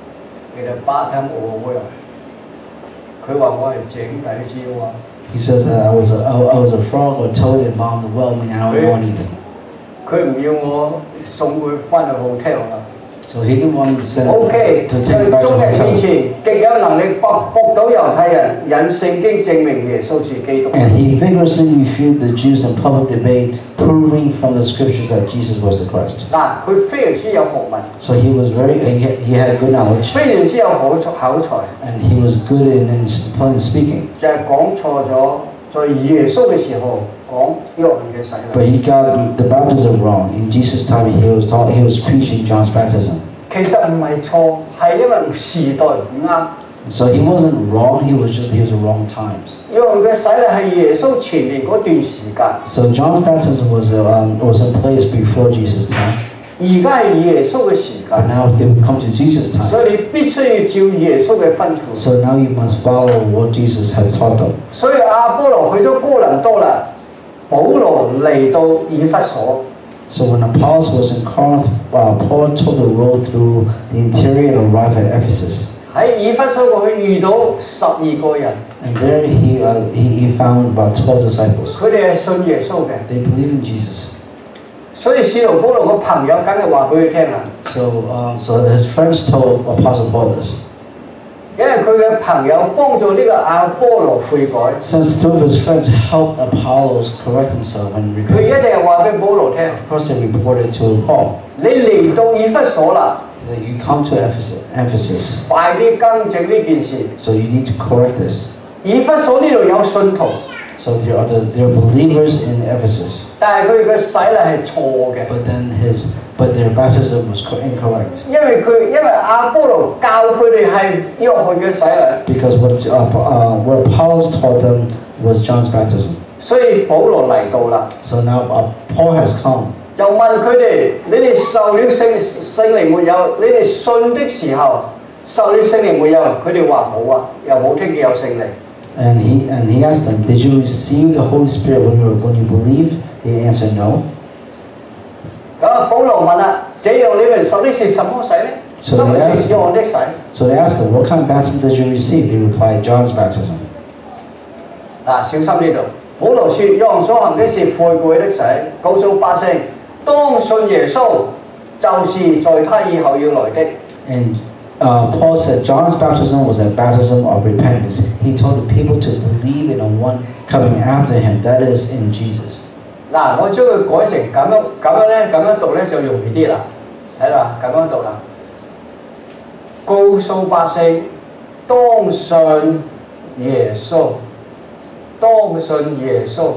Speaker 1: in the bottom of a well. 佢話我係井底豬蛙。
Speaker 2: He says that I was a, I, I was a frog or toad in the bottom of the well, meaning I don't know anything.
Speaker 1: 佢唔要我送佢翻去 hotel 啦。
Speaker 2: So he didn't want me to send
Speaker 1: O.K.
Speaker 2: to
Speaker 1: 在
Speaker 2: take it back to
Speaker 1: 中
Speaker 2: the
Speaker 1: 日面
Speaker 2: hotel.
Speaker 1: 前極有能力駁駁到猶太人，引聖經證明耶穌是基督。
Speaker 2: And he vigorously refuted the Jews in public debate, proving from the scriptures that Jesus was the Christ.
Speaker 1: 嗱，佢非常之有學問，
Speaker 2: So he was very, he had, he had good knowledge,
Speaker 1: 非常之有口口才，
Speaker 2: and he was good in, in plain speaking.
Speaker 1: 就係講錯咗，在耶穌嘅時候講約翰嘅洗
Speaker 2: But
Speaker 1: 禮。
Speaker 2: he got the baptism wrong. In Jesus' time, he was taught, he was preaching John's baptism.
Speaker 1: 其實唔係錯，係因為時代唔啱。
Speaker 2: So he wasn't wrong. He was just he was the wrong times.
Speaker 1: 約翰嘅洗禮係耶穌前面嗰段時間，
Speaker 2: So John's baptism was uh, um, was in place before Jesus' time.
Speaker 1: 而家係耶穌嘅時
Speaker 2: But
Speaker 1: 間，
Speaker 2: now they would come to Jesus' time.
Speaker 1: 所以你必須要照耶穌嘅吩咐。
Speaker 2: So now you must follow what Jesus has taught them.
Speaker 1: 所以亞波羅去咗哥林多啦，保羅嚟到以弗所。
Speaker 2: So when Apollos was in Corinth, uh, Paul took the road through the interior and arrived at Ephesus.
Speaker 1: 喺以弗所佢遇到十二個人，
Speaker 2: And there he, uh, he he found about twelve disciples.
Speaker 1: 佢哋係信耶穌嘅，
Speaker 2: They believe in Jesus.
Speaker 1: 所以使徒保羅個朋友梗係話俾佢聽啦，
Speaker 2: So um, so his friends told Apostle Paul this.
Speaker 1: 因為佢嘅朋友幫助呢個亞波羅悔改，
Speaker 2: Since two of his friends helped Apollos correct himself and
Speaker 1: 佢一
Speaker 2: repent,
Speaker 1: 定係話俾保羅聽，
Speaker 2: of course they reported to Paul.
Speaker 1: 你嚟到以弗所啦，
Speaker 2: He said, you come to Ephesus, Ephesus,
Speaker 1: 快啲更正呢件事。
Speaker 2: so you need to correct this.
Speaker 1: 以弗所呢度有信徒，
Speaker 2: So there are, the, there are believers in Ephesus,
Speaker 1: 但係佢哋嘅洗禮係錯嘅，
Speaker 2: but then his, but their baptism was co- incorrect.
Speaker 1: 因為佢因為亞波羅教佢哋係約翰嘅洗禮，
Speaker 2: Because what, uh, uh, what Apollos taught them was John's baptism.
Speaker 1: 所以保羅嚟到啦，
Speaker 2: So now uh, Paul has come.
Speaker 1: 就問佢哋：你哋受了聖聖靈沒有？你哋信的時候受了聖靈沒有？佢哋話冇啊，又冇聽見有聖靈。
Speaker 2: And he, and he asked them, did you receive the Holy Spirit when you, when you believed? They answered no.
Speaker 1: 咁啊，保羅問啦：這樣你們受的是什麼洗呢？
Speaker 2: So
Speaker 1: 都
Speaker 2: they
Speaker 1: 係
Speaker 2: asked,
Speaker 1: 約翰的洗。
Speaker 2: so they asked him, what kind of baptism did you receive? They replied, John's baptism.
Speaker 1: 嗱，小心呢度。保羅說：約翰所行的是悔改的洗，告訴百姓當信耶穌，就是在他以後要來的。
Speaker 2: And uh, Paul said John's baptism was a baptism of repentance. He told the people to believe in the one coming after him, that is in Jesus.
Speaker 1: 嗱，我將佢改成咁樣咁樣咧，咁樣讀咧就容易啲啦。睇啦，咁樣讀啦。告訴百姓當信耶穌，當信耶穌，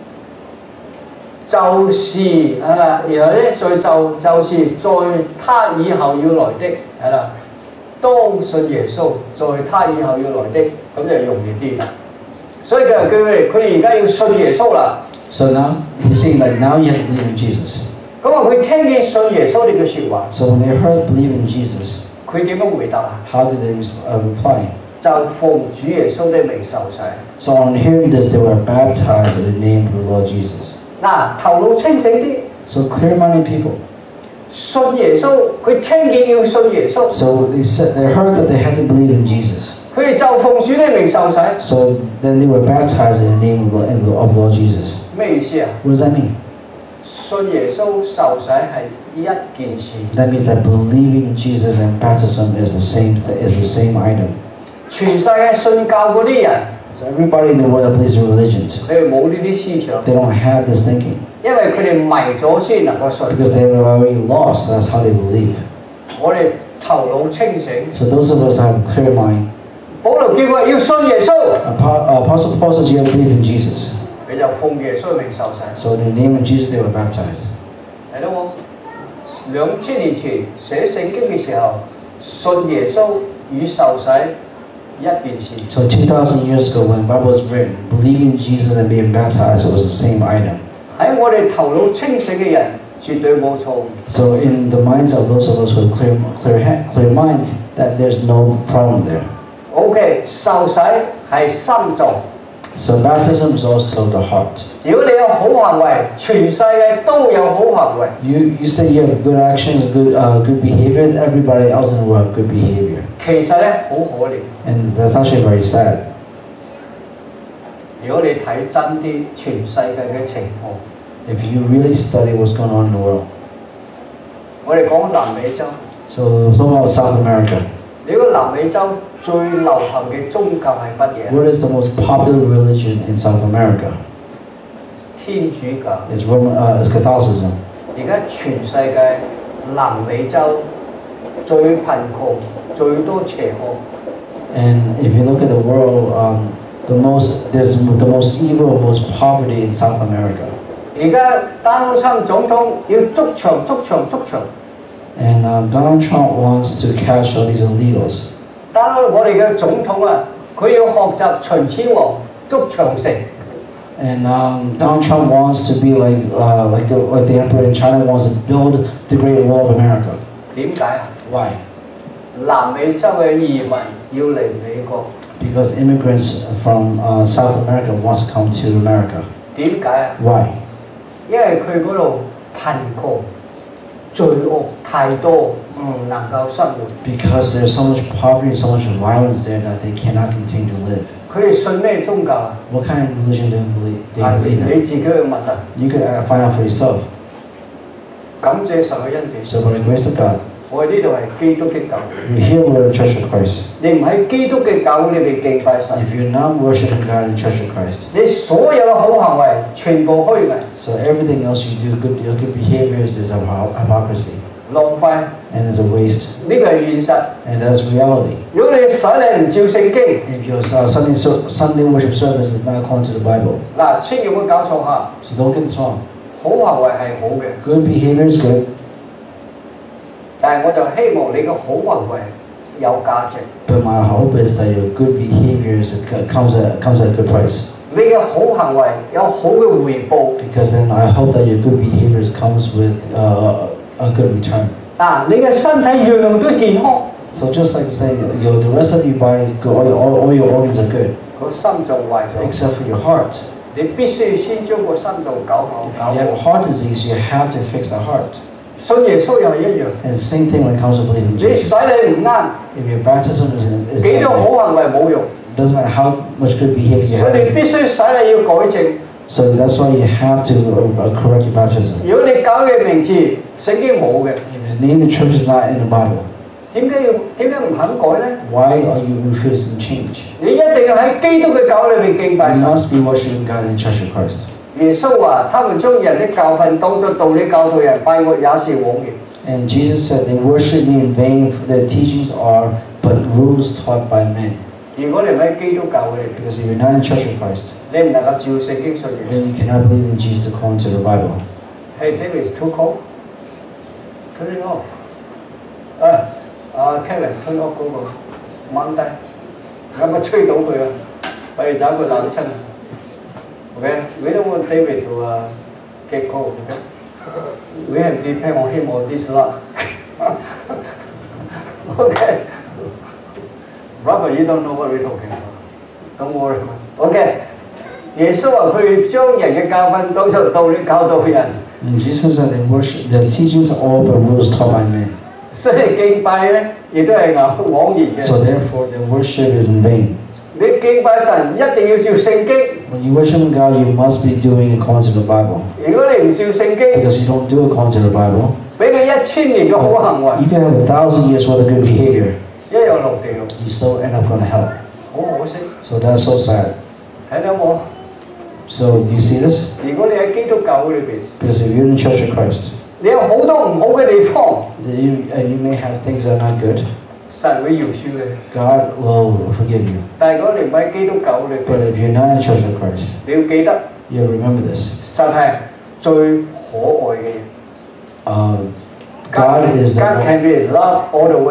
Speaker 1: 就是係嘛？然後咧，所以就就是在他以後要來的係啦。當信耶穌，在他以後要來的，咁就容易啲啦。所以佢話叫佢哋，佢哋而家要信耶穌啦。
Speaker 2: So now he's saying that now you have to believe in Jesus.
Speaker 1: 咁啊，佢聽見信耶穌呢句説話，
Speaker 2: So when they heard believe in Jesus,
Speaker 1: 佢點樣回答啊？
Speaker 2: how did they res- uh, reply?
Speaker 1: 就奉主耶穌的名受洗。
Speaker 2: So on hearing this, they were baptized in the name of the Lord Jesus.
Speaker 1: 嗱，頭腦清醒啲，
Speaker 2: So clear-minded people.
Speaker 1: 信耶穌，佢聽見要信耶穌，
Speaker 2: So they said they heard that they had to believe in Jesus.
Speaker 1: 佢哋就奉主的名受洗。
Speaker 2: So then they were baptized in the name of the, of the Lord Jesus.
Speaker 1: 咩意思啊？
Speaker 2: What does that mean?
Speaker 1: 信耶穌受洗係一件事，
Speaker 2: That means that believing in Jesus and baptism is the same th- is the same item.
Speaker 1: 全世界信教嗰啲人，
Speaker 2: So everybody in the world that believes in religion,
Speaker 1: 佢哋冇呢啲思想，
Speaker 2: they don't have this thinking
Speaker 1: 因為佢哋迷咗先能夠信。
Speaker 2: because they were already lost. That's how they believe.
Speaker 1: 我哋頭腦清醒，
Speaker 2: So those of us have a clear mind.
Speaker 1: 保羅叫佢要信耶穌，
Speaker 2: Apo- Apostle Paul says you have to believe in Jesus.
Speaker 1: 佢就奉耶穌名受洗。
Speaker 2: So in the name of Jesus they were baptized.
Speaker 1: 睇到冇？兩千年前寫聖經嘅時候，信耶穌與受洗一件事。
Speaker 2: So two thousand years ago, when the Bible was written, believing Jesus and being baptized, it was the same item.
Speaker 1: 喺我哋頭腦清醒嘅人，絕對冇錯誤。
Speaker 2: So in the minds of those of us who have clear, clear, head, clear minds, that there's no problem there.
Speaker 1: OK， 受洗係心臟。
Speaker 2: So baptism is also the heart.
Speaker 1: 如果你有好行為，全世界都有好行為。
Speaker 2: You you say you have good actions, good uh, good behaviors. Everybody else in the world have good behavior.
Speaker 1: 其實咧好可憐。
Speaker 2: And that's actually very sad.
Speaker 1: 如果你睇真啲全世界嘅情況。
Speaker 2: If you really study what's going on in the world.
Speaker 1: 我哋講南美洲。
Speaker 2: So talk about South America.
Speaker 1: 你個南美洲最流行嘅宗教係乜嘢？
Speaker 2: What is the most popular religion in South America?
Speaker 1: 天主教。
Speaker 2: It's Roman. Uh, it's Catholicism.
Speaker 1: 而家全世界南美洲最貧窮、最多邪惡。
Speaker 2: And if you look at the world, um, the most there's the most evil, most poverty in South America.
Speaker 1: 而家 Donald Trump 總統要捉長、捉長、捉長。
Speaker 2: And uh, Donald Trump wants to catch all these illegals.
Speaker 1: 但係我哋嘅總統啊，佢要學習秦始皇築長城。
Speaker 2: And um, Donald Trump wants to be like uh, like the like the emperor in China wants to build the Great Wall of America.
Speaker 1: 點解啊
Speaker 2: Why?
Speaker 1: 南美洲嘅移民要嚟美國。
Speaker 2: Because immigrants from uh, South America wants to come to America.
Speaker 1: 點解啊
Speaker 2: Why?
Speaker 1: 因為佢嗰度貧窮、罪惡太多，唔能夠生活。
Speaker 2: Because there's so much poverty, so much violence there that they cannot continue to live.
Speaker 1: 佢哋信咩宗教啊？
Speaker 2: What kind of religion do they believe? They
Speaker 1: 係
Speaker 2: believe
Speaker 1: 你
Speaker 2: in?
Speaker 1: 自己去問啊！
Speaker 2: You could uh, find out for yourself.
Speaker 1: 感謝神嘅恩典。
Speaker 2: So by the grace of God,
Speaker 1: 我哋呢度係基督嘅教會。
Speaker 2: we're here with the Church of Christ.
Speaker 1: 你唔喺基督嘅教會裏邊敬拜神，
Speaker 2: If you're not worshiping God in the Church of Christ,
Speaker 1: 你所有嘅好行為全部虛偽，
Speaker 2: so everything else you do, good, your good behaviors, is hypo- hypocrisy,
Speaker 1: 浪費。
Speaker 2: and it's a waste,
Speaker 1: 呢個係現實。
Speaker 2: and that's reality.
Speaker 1: 如果你洗禮唔照聖經，
Speaker 2: If your uh, Sunday so, Sunday worship service is not according to the Bible,
Speaker 1: 嗱，千祈唔好搞錯下。
Speaker 2: so don't get this wrong.
Speaker 1: 好行為係好嘅，
Speaker 2: Good behavior is good,
Speaker 1: 但係我就希望你嘅好行為有價值。
Speaker 2: but my hope is that your good behaviors comes at comes at a good price.
Speaker 1: 你嘅好行為有好嘅回報。
Speaker 2: Because then I hope that your good behaviors comes with uh, a good return.
Speaker 1: 嗱，你嘅身體樣樣都健康，
Speaker 2: So just like saying, your the rest of your body is good, all your, all, all your organs are good,
Speaker 1: 個心臟壞咗，
Speaker 2: except for your heart.
Speaker 1: 你必須要先將個心臟搞好
Speaker 2: If
Speaker 1: 搞
Speaker 2: you have
Speaker 1: 好。
Speaker 2: heart disease, you have to fix the heart.
Speaker 1: 信耶穌又係一樣，
Speaker 2: And it's the same thing when it comes to believing in
Speaker 1: 你
Speaker 2: Jesus.
Speaker 1: 洗禮唔啱，
Speaker 2: If your baptism is, is
Speaker 1: 幾多
Speaker 2: not
Speaker 1: 好行為冇用，
Speaker 2: it doesn't matter how much good behavior you
Speaker 1: 所以你
Speaker 2: have.
Speaker 1: 必須洗禮要改正。
Speaker 2: So that's why you have to uh, correct your baptism.
Speaker 1: 如果你搞嘅名字聖經冇嘅，
Speaker 2: If the name of the church is not in the Bible,
Speaker 1: 點解要點解唔肯改呢？
Speaker 2: why are you refusing to change?
Speaker 1: 你一定要喺基督嘅教裏面敬拜
Speaker 2: You
Speaker 1: 神。
Speaker 2: must be worshiping God in the Church of Christ.
Speaker 1: 耶穌話：他們將人的教訓當作道理教導人，拜我也是枉然。
Speaker 2: And Jesus said, they worship me in vain, for their teachings are but rules taught by men.
Speaker 1: 如果你唔喺基督教裏面，
Speaker 2: Because if you're not in the Church of Christ,
Speaker 1: 你唔能夠照聖經信耶穌。
Speaker 2: then you cannot believe in Jesus according to the Bible.
Speaker 1: Hey David, it's too cold. Turn it off. 啊啊 Kevin, turn off 嗰個掹低，咁啊吹到佢啊，費事找佢冷親。Okay, we don't want David to uh, get cold. Okay, we have to depend on him or this lot. Okay, Robert, you don't know what we're talking about. Don't worry. Okay, 耶穌話佢將人嘅教訓當作道理教導人。
Speaker 2: And Jesus said, they worship, their teachings are all but rules taught by men.
Speaker 1: 所以敬拜咧，亦都係偶枉然嘅。
Speaker 2: So therefore, their worship is in vain.
Speaker 1: 你敬拜神一定要照聖經。
Speaker 2: When you worship God, you must be doing according to the Bible.
Speaker 1: 如果你唔照聖經，
Speaker 2: Because you don't do according to the Bible,
Speaker 1: 俾你一千年嘅好行為，
Speaker 2: you can have a thousand years worth of good behavior.
Speaker 1: 一樣落地獄，
Speaker 2: You still end up going to hell.
Speaker 1: 好可惜。
Speaker 2: So that's so sad.
Speaker 1: 睇到冇？
Speaker 2: So do you see this?
Speaker 1: 如果你喺基督教會裏邊，
Speaker 2: Because if you're in the Church of Christ,
Speaker 1: 你有好多唔好嘅地方，
Speaker 2: then you, and you may have things that are not good,
Speaker 1: 神會饒恕你。
Speaker 2: God will forgive you.
Speaker 1: 但係如果你唔喺基督教會裏
Speaker 2: But
Speaker 1: 邊，
Speaker 2: if you're not in the Church of Christ,
Speaker 1: 你要記得，
Speaker 2: you have to remember this.
Speaker 1: 神係最可愛嘅嘢。
Speaker 2: Um, God is the
Speaker 1: God can be love all the way。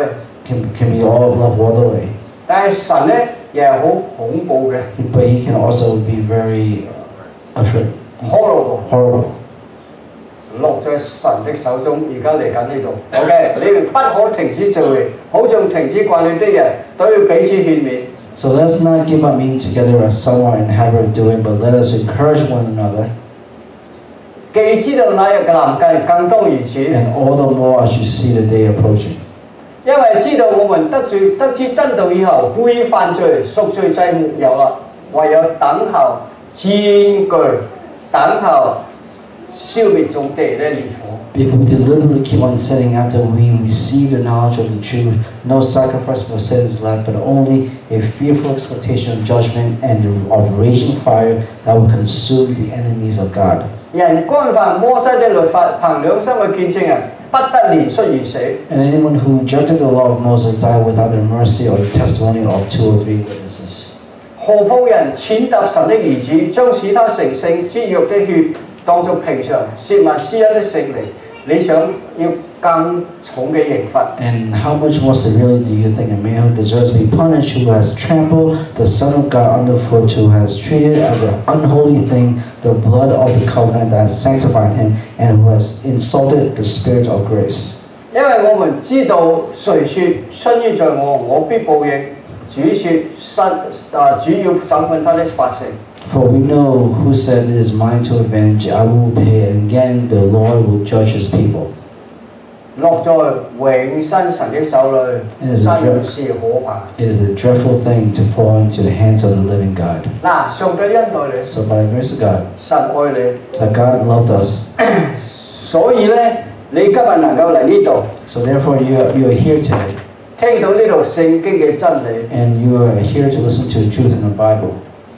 Speaker 2: can, can be all love all the way.
Speaker 1: 但係神咧又係好恐怖嘅
Speaker 2: But he can also be very uh, afraid,
Speaker 1: ，horrible，
Speaker 2: horrible.
Speaker 1: 落在神的手中。而家嚟緊呢度 ，OK， 你哋不可停止聚會，好像停止慣了的人，都要彼此勸勉。
Speaker 2: So let's not give up meeting together as some are in the habit of doing, but let us encourage one another.
Speaker 1: 既知道那日嘅臨近，更當如此。
Speaker 2: And all the more as you see the day approaching.
Speaker 1: 因為知道我們得罪得知真道以後，故意犯罪，贖罪祭沒有啦，唯有等候戰懼，等候消滅眾敵人的烈火。
Speaker 2: If we deliberately keep on sinning after we receive the knowledge of the truth, no sacrifice for sin is left, but only a fearful expectation of judgment and of raging fire that will consume the enemies of God.
Speaker 1: 人干犯摩西的律法，憑兩心嘅見證人，不得憐恤而死。
Speaker 2: And anyone who rejected the law of Moses died without the mercy or the testimony of two or three witnesses.
Speaker 1: 何況人踐踏神的兒子，將使他成聖之約的血當作平常褻慢施恩的聖靈，你想要更重嘅刑罰？
Speaker 2: And how much more severely do you think a man who deserves to be punished, who has trampled the Son of God underfoot, who has treated as an unholy thing the blood of the covenant that has sanctified him, and who has insulted the Spirit of grace?
Speaker 1: 因為我們知道誰說春於在我，我必報應。主說身啊，主要審判他的百姓。
Speaker 2: For we know who said it is mine to avenge, I will pay, and again the Lord will judge his people.
Speaker 1: 落在永生神的手裏，
Speaker 2: It is a
Speaker 1: 真
Speaker 2: dread-
Speaker 1: 是可怕。
Speaker 2: it is a dreadful thing to fall into the hands of the living God.
Speaker 1: 嗱，上帝恩待你，
Speaker 2: So by the grace of God,
Speaker 1: 神愛你，
Speaker 2: so God loved us.
Speaker 1: 所以咧，你今日能夠嚟呢度，
Speaker 2: So therefore you are, you are here today,
Speaker 1: 聽到呢度聖經嘅真理，
Speaker 2: and you are here to listen to the truth in the Bible.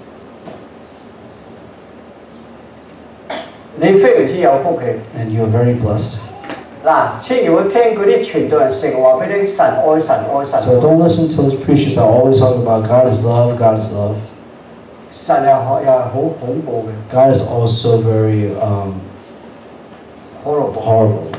Speaker 1: 你非常之有福氣。
Speaker 2: And you are very blessed.
Speaker 1: 嗱，千祈唔好聽嗰啲傳道人成日話俾你聽神愛神愛神
Speaker 2: So don't listen to those preachers that always talk about God is love, God is love.
Speaker 1: 神又又係好恐怖嘅
Speaker 2: God is also very um,
Speaker 1: ，horrible、
Speaker 2: horrible,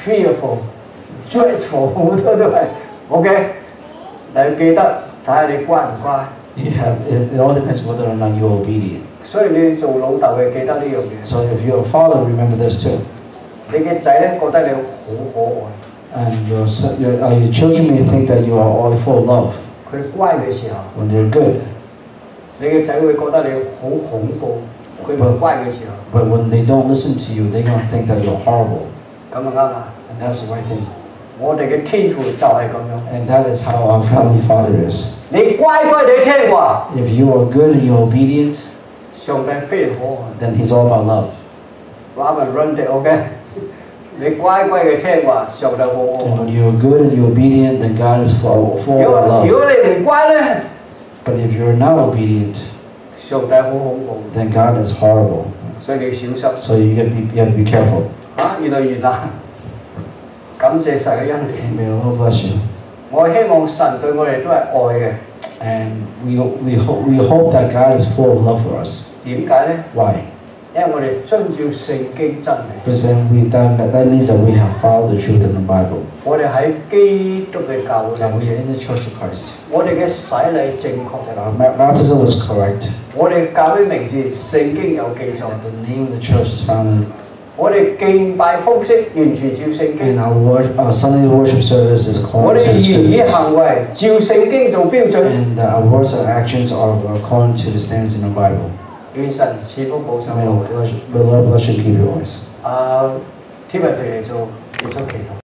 Speaker 1: fearful、dreadful 好多都係 OK。你記得睇下你乖唔乖。
Speaker 2: You have it, it all depends whether or not you're obedient.
Speaker 1: 所以你做老豆嘅記得呢樣嘢。
Speaker 2: So if you're a father, remember this too.
Speaker 1: 你嘅仔咧覺得你好可愛，
Speaker 2: And your son- your, uh, your children may think that you are all full of love
Speaker 1: 佢乖嘅時候，
Speaker 2: when they're good,
Speaker 1: 你嘅仔會覺得你好恐怖。佢唔乖嘅時候，
Speaker 2: but when they don't listen to you, they're gonna think that you're horrible.
Speaker 1: 咁就啱啦。
Speaker 2: And that's the right thing.
Speaker 1: 我哋嘅天父就係咁樣。
Speaker 2: And that is how our Heavenly Father is.
Speaker 1: 你乖乖地聽話，
Speaker 2: If you are good and you're obedient,
Speaker 1: 上帝非常可愛。
Speaker 2: then He's all about love.
Speaker 1: 話咪 run 的 OK。你乖乖嘅聽話，上帝好可
Speaker 2: And
Speaker 1: 愛。
Speaker 2: when you're good and you're obedient, then God is full, full
Speaker 1: 如
Speaker 2: of
Speaker 1: 果如
Speaker 2: love.
Speaker 1: 果你唔乖咧，
Speaker 2: But if you're not obedient,
Speaker 1: 上帝好恐怖，
Speaker 2: then God is horrible.
Speaker 1: 所以你要小心。
Speaker 2: So you, get, you have to be careful.
Speaker 1: 嚇，越嚟越難。感謝神嘅恩典。
Speaker 2: May the Lord bless you.
Speaker 1: 我希望神對我哋都係愛嘅。
Speaker 2: And we, we, hope, we hope that God is full of love for us.
Speaker 1: 點解咧？
Speaker 2: Why?
Speaker 1: 因為我哋遵照聖經真理，
Speaker 2: Because then we, that, that means that we have followed the truth in the Bible.
Speaker 1: 我哋喺基督嘅教會
Speaker 2: That
Speaker 1: 裏，
Speaker 2: we are in the Church of Christ.
Speaker 1: 我哋嘅洗禮正確，
Speaker 2: That our ma- baptism was correct.
Speaker 1: 我哋教會名字聖經有記載，
Speaker 2: That the name of the church is found in.
Speaker 1: 我哋敬拜方式完全照聖
Speaker 2: And
Speaker 1: 經，
Speaker 2: our, wor- our Sunday worship service is
Speaker 1: 我
Speaker 2: according
Speaker 1: 哋
Speaker 2: to the
Speaker 1: 言語
Speaker 2: scriptures.
Speaker 1: 行為照聖經做標準。
Speaker 2: And that our words and actions are according to the standards in the Bible.
Speaker 1: 願神賜福保守
Speaker 2: May
Speaker 1: 我
Speaker 2: the Lord bless you, may the Lord bless you and keep you always.
Speaker 1: 哋。啊，Timothy嚟做結束祈禱。